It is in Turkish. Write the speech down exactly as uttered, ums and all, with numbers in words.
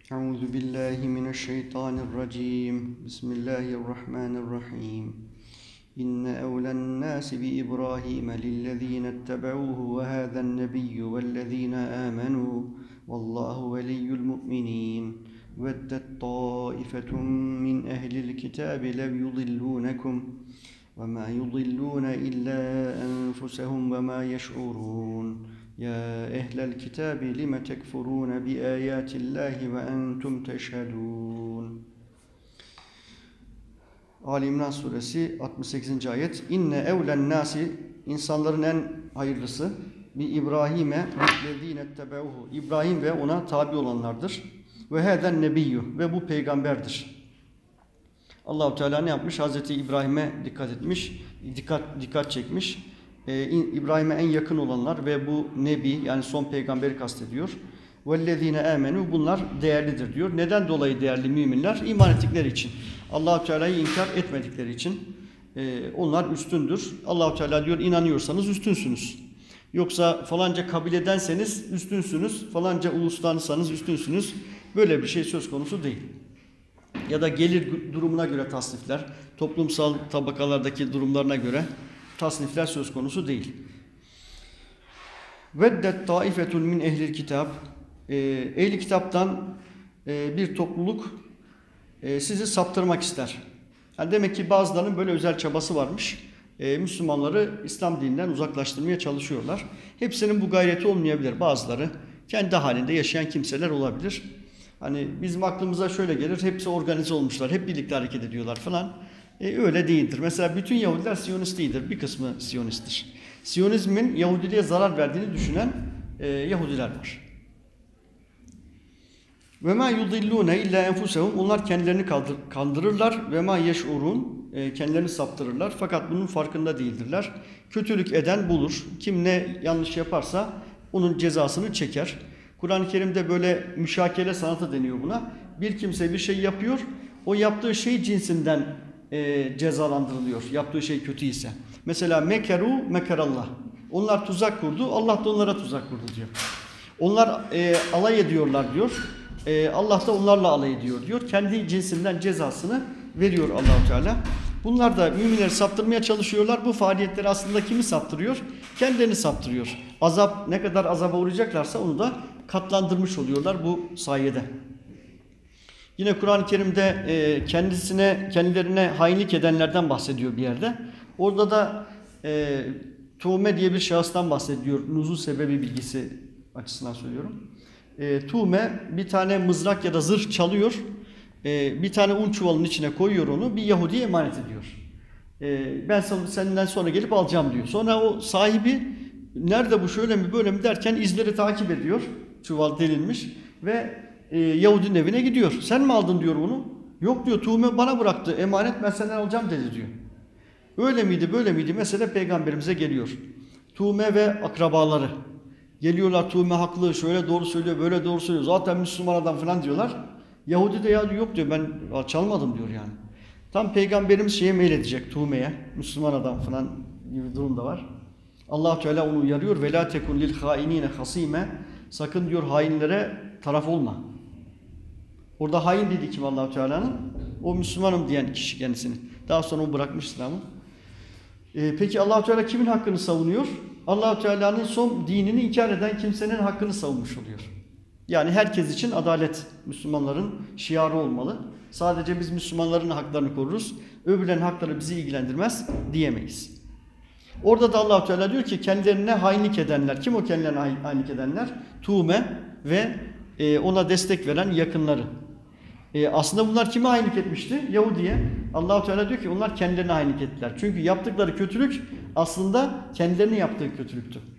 أعوذ بالله من الشيطان الرجيم بسم الله الرحمن الرحيم إن أولى الناس بإبراهيم للذين اتبعوه وهذا النبي والذين آمنوا والله ولي المؤمنين ودت طائفة من أهل الكتاب لو يضلونكم وما يضلون إلا أنفسهم وما يشعرون يا أهل الكتاب لم تكفرون بآيات الله وأنتم تشهدون. Ali İmran suresi altmış sekizinci ayet. İnne evlen nasi, insanların en hayırlısı bi İbrahim'e lezîne ettebeuhu, İbrahim ve ona tabi olanlardır. Ve heden nebiyyü, ve bu peygamberdir. Allah-u Teala ne yapmış? Hazreti İbrahim'e dikkat etmiş, dikkat dikkat çekmiş. Ee, İbrahim'e en yakın olanlar ve bu nebi, yani son peygamberi kastediyor. وَالَّذ۪ينَ آمَنُوا, bunlar değerlidir diyor. Neden dolayı değerli müminler? İman ettikleri için. Allah-u Teala'yı inkar etmedikleri için. Ee, onlar üstündür. Allah-u Teala diyor, inanıyorsanız üstünsünüz. Yoksa falanca kabiledenseniz üstünsünüz, falanca ulustansanız üstünsünüz. Böyle bir şey söz konusu değil. Ya da gelir durumuna göre tasnifler, toplumsal tabakalardaki durumlarına göre tasnifler söz konusu değil. Veddet taifetun min ehlil kitap, ehli kitaptan bir topluluk sizi saptırmak ister. Yani demek ki bazılarının böyle özel çabası varmış. Müslümanları İslam dininden uzaklaştırmaya çalışıyorlar. Hepsinin bu gayreti olmayabilir. Bazıları kendi halinde yaşayan kimseler olabilir. Hani bizim aklımıza şöyle gelir, hepsi organize olmuşlar, hep birlikte hareket ediyorlar falan. E, öyle değildir. Mesela bütün Yahudiler Siyonist değildir, bir kısmı Siyonisttir. Siyonizmin Yahudiliğe zarar verdiğini düşünen e, Yahudiler var. Ve ma yudillune illa enfusehum, onlar kendilerini kandırırlar. Ve ma yeş'urun, e, kendilerini saptırırlar. Fakat bunun farkında değildirler. Kötülük eden bulur. Kim ne yanlış yaparsa onun cezasını çeker. Kur'an-ı Kerim'de böyle müşakele sanatı deniyor buna. Bir kimse bir şey yapıyor, o yaptığı şey cinsinden e, cezalandırılıyor. Yaptığı şey kötü ise. Mesela mekeru mekerallah. Onlar tuzak kurdu, Allah da onlara tuzak kurdu diyor. Onlar e, alay ediyorlar diyor. E, Allah da onlarla alay ediyor diyor. Kendi cinsinden cezasını veriyor Allah-u Teala. Bunlar da müminleri saptırmaya çalışıyorlar. Bu faaliyetleri aslında kimi saptırıyor? Kendilerini saptırıyor. Azap, ne kadar azaba uğrayacaklarsa onu da katlandırmış oluyorlar bu sayede. Yine Kur'an-ı Kerim'de e, kendisine, kendilerine hainlik edenlerden bahsediyor bir yerde. Orada da e, Tuğme diye bir şahıstan bahsediyor. Nuzul sebebi bilgisi açısından söylüyorum. E, Tuğme bir tane mızrak ya da zırh çalıyor. E, bir tane un çuvalının içine koyuyor onu. Bir Yahudi'ye emanet ediyor. E, ben senden sonra gelip alacağım diyor. Sonra o sahibi nerede bu, şöyle mi böyle mi derken izleri takip ediyor. Çuval delinmiş ve e, Yahudinin evine gidiyor. Sen mi aldın diyor bunu? Yok diyor, Tuğme bana bıraktı. Emanet, ben senden alacağım dedi diyor. Öyle miydi böyle miydi? Mesele peygamberimize geliyor. Tuğme ve akrabaları. Geliyorlar, Tuğme haklı, şöyle doğru söylüyor, böyle doğru söylüyor. Zaten Müslüman adam falan diyorlar. Yahudi de ya yok diyor, ben çalmadım diyor yani. Tam peygamberimiz şeye meyledecek, Tuğme'ye. Müslüman adam falan gibi durum da var. Allah Teala onu uyarıyor. Ve la tekun lil hainine hasime. Sakın diyor hainlere taraf olma. Orada hain dedi kim Allah Teala'nın? O Müslümanım diyen kişi kendisini. Daha sonra o bırakmış İslam'ı. Ee, peki Allah Teala kimin hakkını savunuyor? Allah Teala'nın son dinini inkar eden kimsenin hakkını savunmuş oluyor. Yani herkes için adalet Müslümanların şiarı olmalı. Sadece biz Müslümanların haklarını koruruz. Öbürlerin hakları bizi ilgilendirmez diyemeyiz. Orada da Allah Teala diyor ki kendilerine hainlik edenler. Kim o kendilerine hainlik edenler? Tuğme ve e, ona destek veren yakınları. E, aslında bunlar kime hainlik etmişti? Yahudi'ye. Allah Teala diyor ki onlar kendilerine hainlik ettiler. Çünkü yaptıkları kötülük aslında kendilerine yaptığı kötülüktü.